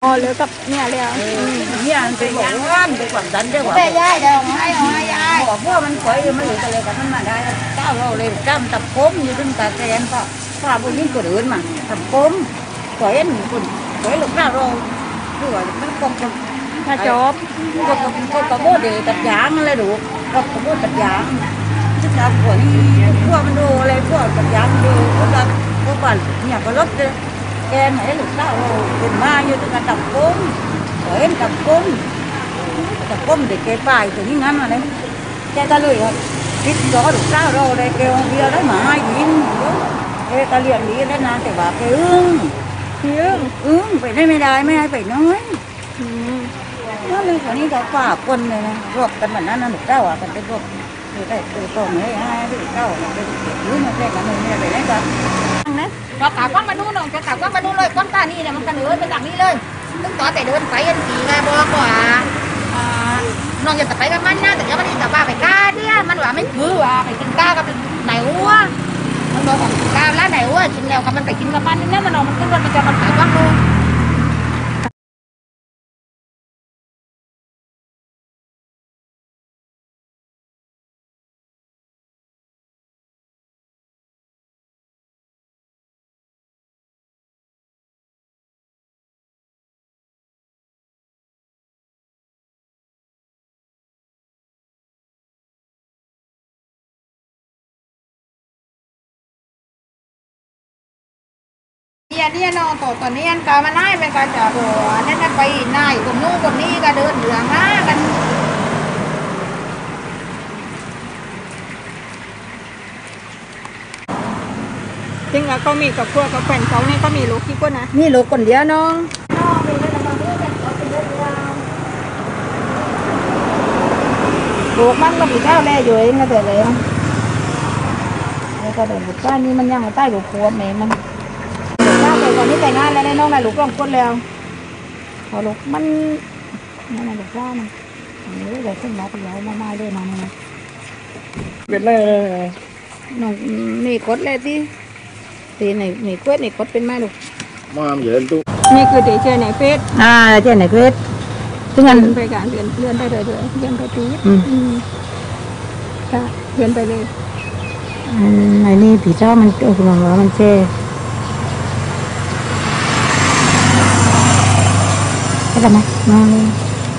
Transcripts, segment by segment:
อ๋อเหลือกับเนี่ยแล้วเนี่ยเป็นอย่างนั้นเป็นความดันเรื่องว่าแต่ยายเดี๋ยวให้ยายบอกว่ามันสวยมันเหลืออะไรกันมันมาได้เจ้าเราเลยจ้ำตับก้มอยู่ถึงตาแทนก็พาบุญยิ่งกว่าอื่นมาตับก้มสวยหนึ่งคนสวยหลุดหน้าเราคือว่ามันกองคนถ้าจบก็กระโดดเดือดตัดยางอะไรดูก็กระโดดตัดยางที่ชาวขวนี่พวกมันดูอะไรพวกตัดยางดูพวกเราพวกมันเนี่ยก็ลดเลยแกไหนหลุดหน้าเราเป็นมาอยู่ถึงตับก้มสวยตับก้มđể cái bài từ những ngắn mà đấy cái ta lười rồi biết gió được sao rồi đây kêu kia đấy mà ai dính cái ta liền đi đấy là phải bảo cái phải đây mới đài mới ai phải nói nó lên cái này có quả quân này này ruột cần bản ăn được cao à cần cái ruột từ đây từ cổng ấy ai được cao cái thứ mà cái cả mình phải đấy cả cho cả quán mà nuôi rồi cho cả quán mà nuôi rồi quán ta đi làมันกันเดินไปจากนี้เลยตึ้งต่อแต่เดินไปอันกี่กาบอกว่าน้องจะไปกับมันนะแต่ยังไม่ได้จะว่าไปกาเนี่ยมันว่าไม่คือว่าไปกินกากับไหนวัวมันบอกของกินกาแล้วไหนวัวกินแล้วกับมันไปกินกับมันนี่มันนอนมันขึ้นรถมันจะมันขายบ้างดูเนี่ยน้องตัวนี้อันก็มาไล่เป็นการจะหัวนั่นไปไล่คนนู้นคนนี้ก็เดินเหลืองมากันจริงแล้วก็มีกับพวกกับแฟนเขาเนี่ยก็มีลูกกี่คนนะนี่ลูกคนเดียวน้องลูกมันก็bị cao le rồi nó về vậy không cái cái đường cáiนี่มันยังมาใต้ลูกครัวแม่มันถ้าเกิดก่อนนี้แต่งงานแล้วน้องนายลูกก็คนแล้วพอลูกมันนั่นลูกว่ามันนี่เลยขึ้นมาไปย้ายมาไม่ได้มาเนี่ยเป็นไรน้องนี่กดเลยที่ตีนี่กดนี่กดเป็นไหมลูกมาเยอะตู้นี่คือตีเจอในเฟซเจอในเฟซซึ่งอันไปการเลื่อนไปเลยเลื่อนไปตีค่ะเลื่อนไปเลยไอ้นี่ผีเจ้ามันคุณหมอมันเช่ใช่ไหมน้องนี่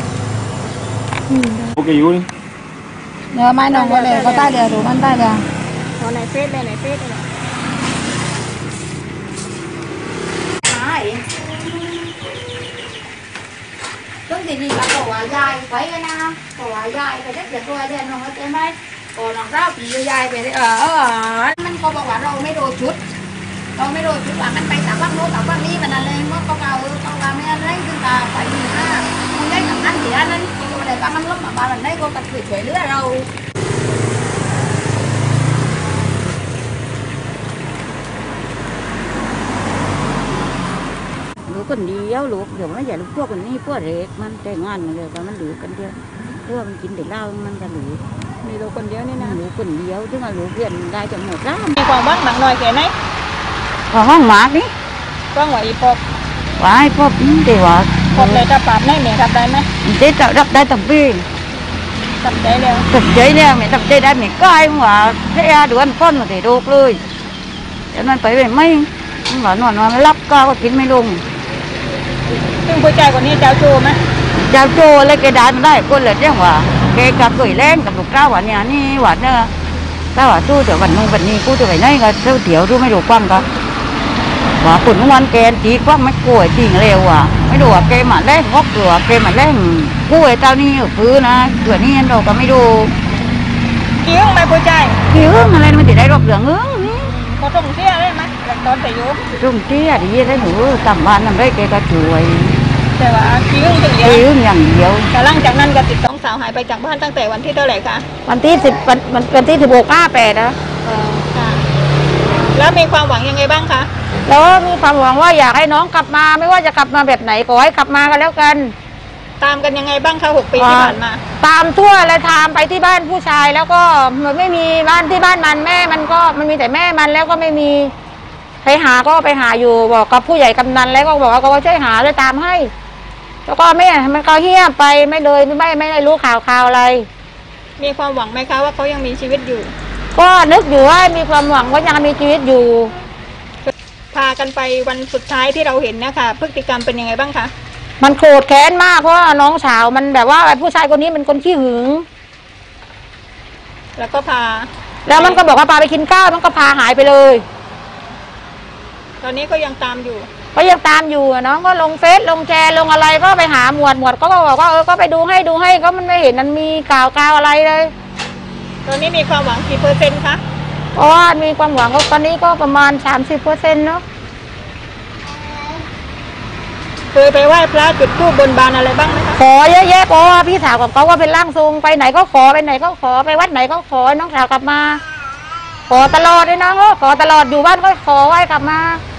โอเคอยู่นี่เดี๋ยวไม่น้องก็เลยก็ใต้เดียวดูมันใต้เดียวพอในเฟซเลยในเฟซเลยต้องดีๆกับตัวใหญ่ไปนะตัวใหญ่ไปได้เดี๋ยวตัวเดียวน้องเข้าใจไหมก่อนน้องเล่าผีใหญ่ไปเลยมันก็บอกว่าเราไม่โดนชุดเราไม่โดนชุดว่ามันไปจากบ้านโน้นจากบ้านนี้มันอะไรมันก็เก่าไม่อะไรซึ่งตาไปอยู่หน้ามันได้กับนั้นเสียนั้นก็เลยว่ามันล้มมาบ้านได้ก็ตัดช่วยเหลือเราลูกคนเดียวลูกเดี๋ยวมันใหญ่ลูกพวกคนนี้พวกเด็กมันแต่งงานมาเลยแต่มันหลูกันเดียวพวกมันกินแต่เหล้ามันจะหลูมีลูกคนเดียวนี่นะลูกคนเดียวถึงว่าลูกเรียนได้จนหมดแล้วมีความบ้างหนังหน่อยแค่ไหนห้องหมากนี่กว้างไหวปอบไว้ปอบนี่เดี๋ยวปอบเลยจะปรับได้ไหมรับได้ไหมเจ๊จะรับได้ตับบี้ตับใจแล้วตับใจแล้วไม่ตับใจได้ไม่ใกล้ว่าเสียด่วนพ้นมาแต่ดูเลยแต่มันไปไม่หวานไม่รับก็กินไม่ลงซึ่งผู้ชายคนนี้เจ้าโจไหมเจ้าโจอะไรแกได้มันได้คนเลยเรียกว่าแกกับตัวแรงกับลูกเจ้าหวานเนี่ยนี่หวานเนอะถ้าว่าตู้เดี๋ยววันนู้นวันนี้กูจะไปไหนก็เที่ยวเที่ยวดูไม่รู้กว้างก็ว่าคนวันแกนตีกว้างไม่กลัวจริงเร็วอ่ะไม่ดูว่าแกมาแรงงอกหรือว่าแกมาแรงกู้ไอ้เจ้านี่ฟื้นนะเดี๋ยวนี้เราก็ไม่ดูกิ้งไหมผู้ชายกิ้งอะไรมันจะได้รบเหลืองนี่เขาตรงเสี้ยได้ไหมหลังตอนแต่ยุตรงเสี้ยดีได้หนูทำบ้านทำได้แกก็ช่วยแต่ว่ากิ้งอย่างเดียวกิ้งอย่างเดียวแต่หลังจากนั้นก็ติดต้องสาวหายไปจากบ้านตั้งแต่วันที่เท่าไหร่คะวันที่16/8นะแล้วมีความหวังยังไงบ้างคะแล้วมีความหวังว่าอยากให้น้องกลับมาไม่ว่าจะกลับมาแบบไหนขอให้กลับมากันแล้วกันตามกันยังไงบ้างคะ6 ปีที่ผ่านมาตามทั่วเลยตามไปที่บ้านผู้ชายแล้วก็ไม่มีบ้านที่บ้านมันแม่มันก็มันมีแต่แม่มันแล้วก็ไม่มีไปหาก็ไปหาอยู่บอกกับผู้ใหญ่กำนันแล้วก็บอกว่าก็ช่วยหาเลยตามให้แล้วก็ไม่มันก็เฮี้ยไปไม่เลยไม่ได้รู้ข่าวอะไรมีความหวังไหมคะว่าเขายังมีชีวิตอยู่ก็นึกอยู่ว่ามีความหวังว่ายังมีชีวิตอยู่พากันไปวันสุดท้ายที่เราเห็นนะคะพฤติกรรมเป็นยังไงบ้างคะมันโกรธแค้นมากเพราะว่าน้องสาวมันแบบว่าผู้ชายคนนี้มันคนขี้หึงแล้วก็แล้วมันก็บอกว่าพาไปกินข้าวมันก็พาหายไปเลยตอนนี้ก็ยังตามอยู่น้องก็ลงเฟซลงแชร์ลงอะไรก็ไปหาหมวดก็บอกว่าก็ไปดูให้ก็มันไม่เห็นมันมีกล่าวอะไรเลยตอนนี้มีความหวังกี่%คะเพราะว่ามีความหวังก็ตอนนี้ก็ประมาณ30%เนาะเคยไปไหว้พระจุดธูปบนบานอะไรบ้างไหมคะขอเยอะแยะเพราะว่าพี่สาวของเขาก็เป็นร่างทรงไปไหนก็ขอไปวัดไหนก็ขอน้องสาวกลับมาขอตลอดเลยนะขอตลอดอยู่บ้านก็ขอไหว้กลับมา